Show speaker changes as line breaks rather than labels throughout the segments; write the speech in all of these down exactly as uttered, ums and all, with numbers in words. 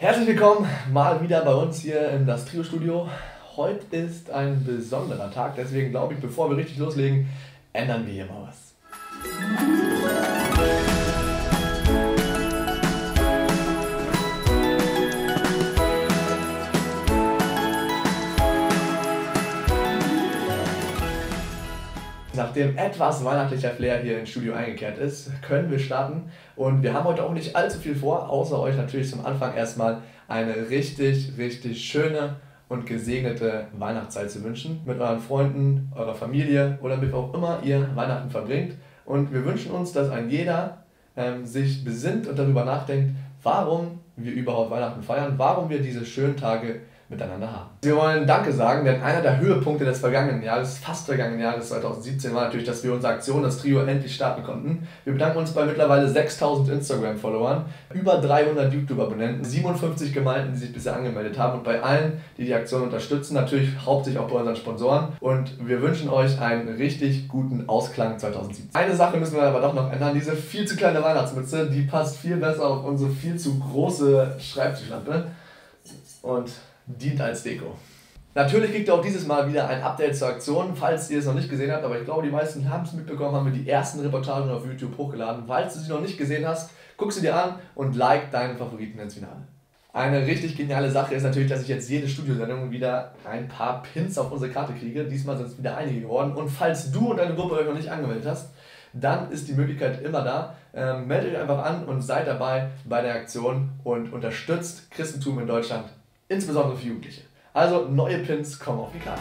Herzlich willkommen mal wieder bei uns hier in das Trio-Studio. Heute ist ein besonderer Tag, deswegen glaube ich, bevor wir richtig loslegen, ändern wir hier mal was. Nachdem etwas weihnachtlicher Flair hier ins Studio eingekehrt ist, können wir starten. Und wir haben heute auch nicht allzu viel vor, außer euch natürlich zum Anfang erstmal eine richtig, richtig schöne und gesegnete Weihnachtszeit zu wünschen. Mit euren Freunden, eurer Familie oder mit auch immer ihr Weihnachten verbringt. Und wir wünschen uns, dass ein jeder ähm, sich besinnt und darüber nachdenkt, warum wir überhaupt Weihnachten feiern, warum wir diese schönen Tage miteinander haben. Wir wollen Danke sagen, denn einer der Höhepunkte des vergangenen Jahres, fast vergangenen Jahres zweitausendsiebzehn, war natürlich, dass wir unsere Aktion, das Trio, endlich starten konnten. Wir bedanken uns bei mittlerweile sechstausend Instagram-Followern, über dreihundert YouTube-Abonnenten, siebenundfünfzig Gemeinden, die sich bisher angemeldet haben und bei allen, die die Aktion unterstützen, natürlich hauptsächlich auch bei unseren Sponsoren. Und wir wünschen euch einen richtig guten Ausklang zweitausendsiebzehn. Eine Sache müssen wir aber doch noch ändern, diese viel zu kleine Weihnachtsmütze, die passt viel besser auf unsere viel zu große Schreibtischlampe und dient als Deko. Natürlich kriegt ihr auch dieses Mal wieder ein Update zur Aktion, falls ihr es noch nicht gesehen habt, aber ich glaube, die meisten haben es mitbekommen, haben wir die ersten Reportagen auf YouTube hochgeladen. Falls du sie noch nicht gesehen hast, guck sie dir an und like deinen Favoriten ins Finale. Eine richtig geniale Sache ist natürlich, dass ich jetzt jede Studiosendung wieder ein paar Pins auf unsere Karte kriege. Diesmal sind es wieder einige geworden. Und falls du und deine Gruppe euch noch nicht angemeldet hast, dann ist die Möglichkeit immer da. Ähm, meldet euch einfach an und seid dabei bei der Aktion und unterstützt Christentum in Deutschland. Insbesondere für Jugendliche. Also neue Pins kommen auf die Karte.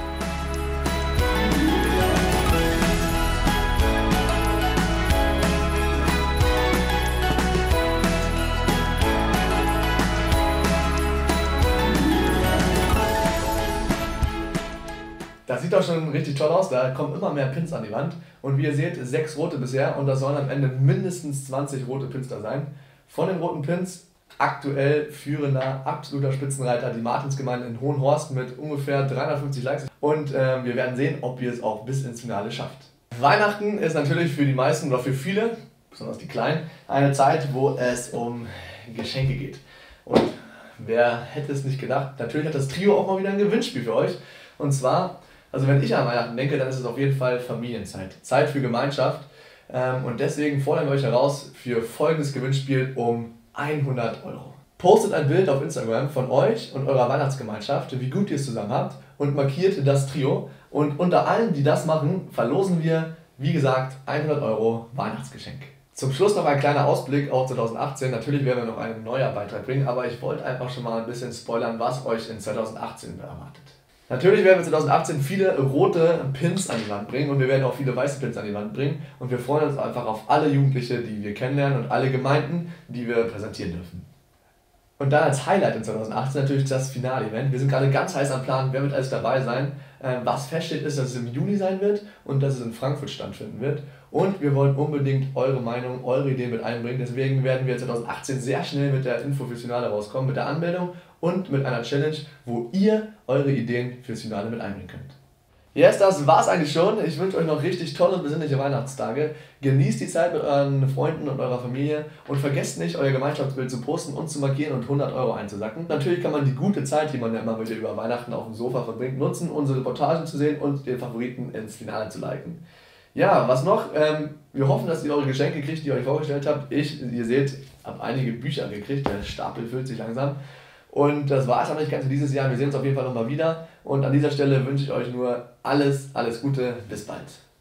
Das sieht doch schon richtig toll aus, da kommen immer mehr Pins an die Wand. Und wie ihr seht, sechs rote bisher und da sollen am Ende mindestens zwanzig rote Pins da sein. Von den roten Pins aktuell führender, absoluter Spitzenreiter, die Martinsgemeinde in Hohenhorst mit ungefähr dreihundertfünfzig Likes. Und äh, wir werden sehen, ob ihr es auch bis ins Finale schafft. Weihnachten ist natürlich für die meisten oder für viele, besonders die Kleinen, eine Zeit, wo es um Geschenke geht. Und wer hätte es nicht gedacht, natürlich hat das Trio auch mal wieder ein Gewinnspiel für euch. Und zwar, also wenn ich an Weihnachten denke, dann ist es auf jeden Fall Familienzeit. Zeit für Gemeinschaft. Ähm, und deswegen fordern wir euch heraus für folgendes Gewinnspiel um hundert Euro. Postet ein Bild auf Instagram von euch und eurer Weihnachtsgemeinschaft, wie gut ihr es zusammen habt und markiert das Trio. Und unter allen, die das machen, verlosen wir, wie gesagt, hundert Euro Weihnachtsgeschenk. Zum Schluss noch ein kleiner Ausblick auf zweitausendachtzehn. Natürlich werden wir noch einen neuen Beitrag bringen, aber ich wollte einfach schon mal ein bisschen spoilern, was euch in zweitausendachtzehn erwartet. Natürlich werden wir zweitausendachtzehn viele rote Pins an die Wand bringen und wir werden auch viele weiße Pins an die Wand bringen und wir freuen uns einfach auf alle Jugendliche, die wir kennenlernen und alle Gemeinden, die wir präsentieren dürfen. Und dann als Highlight in zweitausendachtzehn natürlich das Finale-Event. Wir sind gerade ganz heiß am Plan, wer wird alles dabei sein. Was feststeht ist, dass es im Juni sein wird und dass es in Frankfurt stattfinden wird. Und wir wollen unbedingt eure Meinung, eure Ideen mit einbringen. Deswegen werden wir zweitausendachtzehn sehr schnell mit der Info fürs Finale rauskommen, mit der Anmeldung und mit einer Challenge, wo ihr eure Ideen fürs Finale mit einbringen könnt. Yes, das war's eigentlich schon. Ich wünsche euch noch richtig tolle, besinnliche Weihnachtstage. Genießt die Zeit mit euren Freunden und eurer Familie und vergesst nicht, euer Gemeinschaftsbild zu posten und zu markieren und hundert Euro einzusacken. Natürlich kann man die gute Zeit, die man ja immer wieder über Weihnachten auf dem Sofa verbringt, nutzen, unsere Reportagen zu sehen und den Favoriten ins Finale zu liken. Ja, was noch? Ähm, wir hoffen, dass ihr eure Geschenke kriegt, die ihr euch vorgestellt habt. Ich, ihr seht, habe einige Bücher gekriegt, der Stapel füllt sich langsam. Und das war es auch nicht ganz für dieses Jahr. Wir sehen uns auf jeden Fall nochmal wieder. Und an dieser Stelle wünsche ich euch nur alles, alles Gute. Bis bald.